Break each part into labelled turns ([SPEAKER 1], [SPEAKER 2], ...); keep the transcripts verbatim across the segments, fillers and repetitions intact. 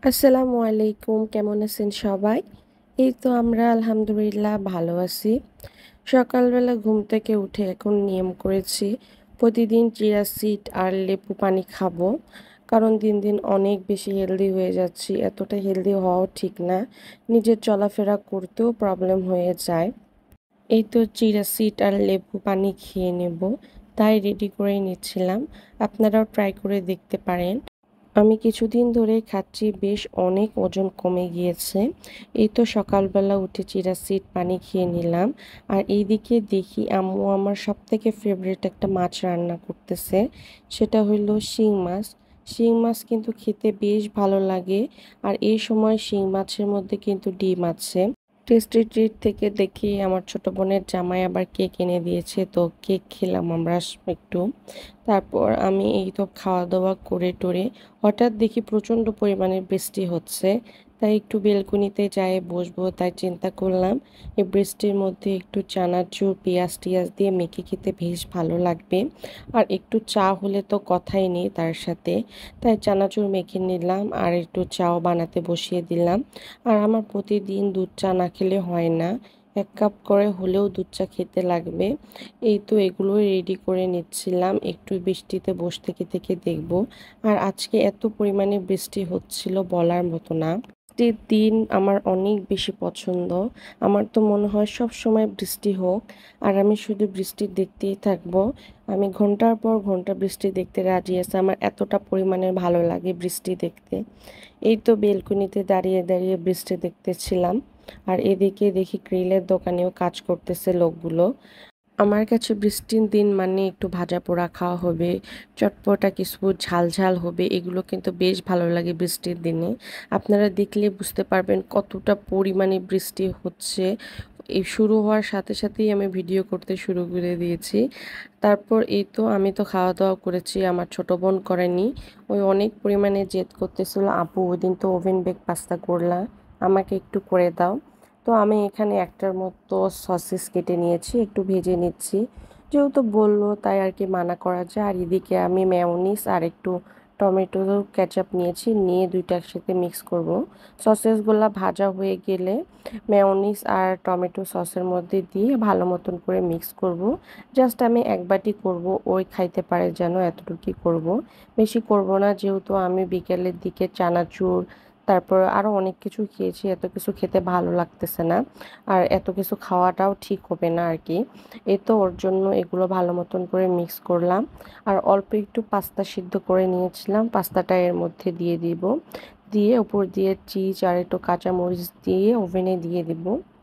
[SPEAKER 1] আসসালামু আলাইকুম, কেমন আছেন সবাই? এই তো আমরা আলহামদুলিল্লাহ ভালো আছি। সকালবেলা ঘুম থেকে উঠে এখন নিয়ম করেছি প্রতিদিন চিয়া সিড আর লেবু পানি খাবো। কারণ দিন দিন অনেক বেশি হেলদি হয়ে যাচ্ছি। এতটা হেলদি হওয়াও ঠিক না। নিজের চলাফেরা করতেও প্রবলেম হয়ে যায়। এই তো চিয়া সিড আর লেবু পানি খেয়ে নেব, তাই রেডি করে নিচ্ছিলাম। আপনারাও ট্রাই করে দেখতে পারেন। আমি কিছুদিন ধরেই খাচ্ছি, বেশ অনেক ওজন কমে গিয়েছে। এই তো সকালবেলা উঠে চিরা সিড পানি খেয়ে নিলাম। আর এইদিকে দেখি আম্মু আমার সবথেকে ফেভারিট একটা মাছ রান্না করতেছে, সেটা হইল শিং মাছ। শিং মাছ কিন্তু খেতে বেশ ভালো লাগে। আর এই সময় শিং মাছের মধ্যে কিন্তু ডিম আছে। টেস্টি ট্রিট থেকে দেখি আমার ছোট বোনের জামাই আবার কেক এনে দিয়েছে, তো কেক খেলাম আমরা একটু। তারপর আমি এই তো খাওয়া দাওয়া করে টোরে হঠাৎ দেখি প্রচণ্ড পরিমাণে বৃষ্টি হচ্ছে, তাই একটু বেলকুনিতে যেয়ে বসবো। তাই চিন্তা করলাম এই বৃষ্টির মধ্যে একটু চানাচুর পেঁয়াজ টিয়াজ দিয়ে মেখে খেতে বেশ ভালো লাগবে। আর একটু চা হলে তো কথাই নেই তার সাথে। তাই চানাচুর মেখে নিলাম আর একটু চাও বানাতে বসিয়ে দিলাম। আর আমার প্রতিদিন দুধ চা না খেলে হয় না, এক কাপ করে হলেও দুধ চা খেতে লাগবে। এই তো এগুলো রেডি করে নিচ্ছিলাম, একটু বৃষ্টিতে বসে থেকে থেকে দেখব। আর আজকে এত পরিমাণে বৃষ্টি হচ্ছিল বলার মতো না। বৃষ্টির দিন আমার অনেক বেশি পছন্দ। আমার তো মনে হয় সব সময় বৃষ্টি হোক আর আমি শুধু বৃষ্টি দেখতেই থাকবো। আমি ঘন্টার পর ঘন্টা বৃষ্টি দেখতে রাজি আছি, আমার এতটা পরিমাণে ভালো লাগে বৃষ্টি দেখতে। এই তো বেলকনিতে দাঁড়িয়ে দাঁড়িয়ে বৃষ্টি দেখতেছিলাম। আর এদিকে দেখি গ্রিলের দোকানেও কাজ করতেছে লোকগুলো। আমার কাছে বৃষ্টির দিন মানে একটু ভাজা পোড়া খাওয়া হবে, চটপটা কিছু ঝাল ঝাল হবে, এগুলো কিন্তু বেশ ভালো লাগে বৃষ্টির দিনে। আপনারা দেখলে বুঝতে পারবেন কতটা পরিমাণে বৃষ্টি হচ্ছে। এই শুরু হওয়ার সাথে সাথেই আমি ভিডিও করতে শুরু করে দিয়েছি। তারপর এই তো আমি তো খাওয়া দাওয়া করেছি, আমার ছোট বোন করেনি। ওই অনেক পরিমাণে জেদ করতেছিল, আপু ওই দিন তো ওভেন বেক পাস্তা করলা, আমাকে একটু করে দাও। তো আমি এখানে একটার মতো সসেস কেটে নিয়েছি, একটু ভেজে নিচ্ছি। যেহেতু বললো তাই আর কি মানা করা যায়। আর এদিকে আমি মেয়োনিজ আর একটু টমেটো কেচাপ নিয়েছি, নিয়ে দুইটা একসাথে মিক্স করব। সসেসগুলো ভাজা হয়ে গেলে মেয়োনিজ আর টমেটো সসের মধ্যে দিয়ে ভালো মতন করে মিক্স করব। জাস্ট আমি এক বাটি করব, ওই খাইতে পারে যেন, এতটুকুই করব, বেশি করব না। যেহেতু আমি বিকেলের দিকে চানাচুর তারপর আরও অনেক কিছু খেয়েছি, এত কিছু খেতে ভালো লাগতেছে না। আর এত কিছু খাওয়াটাও ঠিক হবে না আর কি। এই তো ওর জন্য এগুলো ভালো মতন করে মিক্স করলাম। আর অল্প একটু পাস্তা সিদ্ধ করে নিয়েছিলাম, পাস্তাটা এর মধ্যে দিয়ে দিব। দিয়ে উপর দিয়ে চিজ আর একটু কাঁচামরিচ দিয়ে ওভেনে দিয়ে দিব।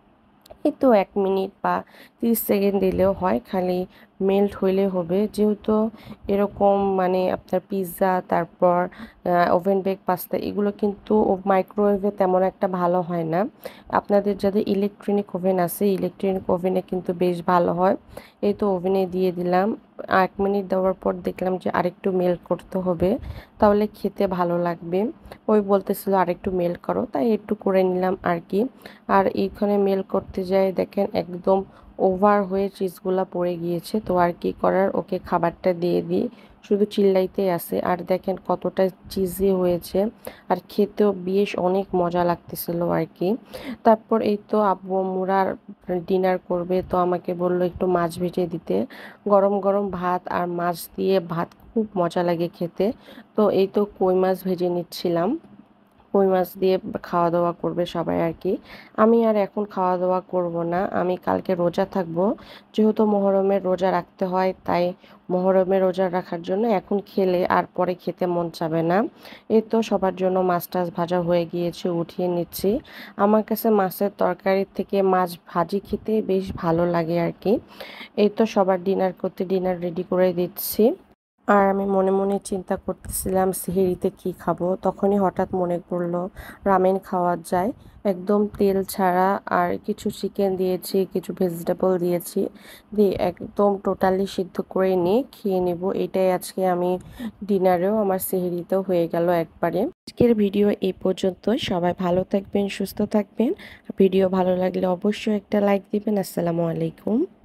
[SPEAKER 1] এই তো এক মিনিট বা তিরিশ সেকেন্ড দিলেও হয়, খালি মেল্ট হইলে হবে। যেহেতু এরকম মানে আপনার পিৎজা তারপর ওভেন বেক পাস্তা এগুলো কিন্তু মাইক্রোওয়েভে তেমন একটা ভালো হয় না। আপনাদের যাদের ইলেকট্রনিক ওভেন আছে, ইলেকট্রনিক ওভেনে কিন্তু বেশ ভালো হয়। এই তো ওভেনে দিয়ে দিলাম, এক মিনিট দেওয়ার পর দেখলাম যে আরেকটু মেল্ট করতে হবে, তাহলে খেতে ভালো লাগবে। ওই বলতেছিল আরেকটু মেল্ট করো, তাই একটু করে নিলাম আর কি। আর এইখানে মেল করতে যায় দেখেন একদম ওভার হয়ে চিজগুলা পড়ে গিয়েছে, তো আর কি করার, ওকে খাবারটা দিয়ে দিই, শুধু চিল্লাইতেই আছে। আর দেখেন কতটা চিজি হয়েছে, আর খেতেও বেশ অনেক মজা লাগতেছিল আর কি। তারপর এই তো আব্বু আম্মুরা ডিনার করবে, তো আমাকে বললো একটু মাছ ভেজে দিতে। গরম গরম ভাত আর মাছ দিয়ে ভাত খুব মজা লাগে খেতে। তো এই তো কই মাছ ভেজে নিচ্ছিলাম, কই মাছ দিয়ে খাওয়া দাওয়া করবে সবাই আর কি। আমি আর এখন খাওয়া দাওয়া করব না, আমি কালকে রোজা থাকব। যেহেতু মহরমের রোজা রাখতে হয়, তাই মহরমের রোজা রাখার জন্য এখন খেলে আর পরে খেতে মন চাবে না। এই তো সবার জন্য মাছ টাছ ভাজা হয়ে গিয়েছে, উঠিয়ে নিচ্ছি। আমার কাছে মাছের তরকারির থেকে মাছ ভাজি খেতে বেশ ভালো লাগে আর কি। এই তো সবার ডিনার করতে ডিনার রেডি করে দিচ্ছি। আর আমি মনে মনে চিন্তা করতেছিলাম সেহরিতে কি খাবো, তখনই হঠাৎ মনে পড়লো রামেন খাওয়া যায় একদম তেল ছাড়া। আর কিছু চিকেন দিয়েছি, কিছু ভেজিটেবল দিয়েছি, দিয়ে একদম টোটালি সিদ্ধ করে নিয়ে খেয়ে নেব। এটাই আজকে আমি ডিনারেও আমার সেহরিতেও হয়ে গেল একবারে। আজকের ভিডিও এই পর্যন্ত, সবাই ভালো থাকবেন, সুস্থ থাকবেন। ভিডিও ভালো লাগলে অবশ্যই একটা লাইক দিবেন। আসসালামু আলাইকুম।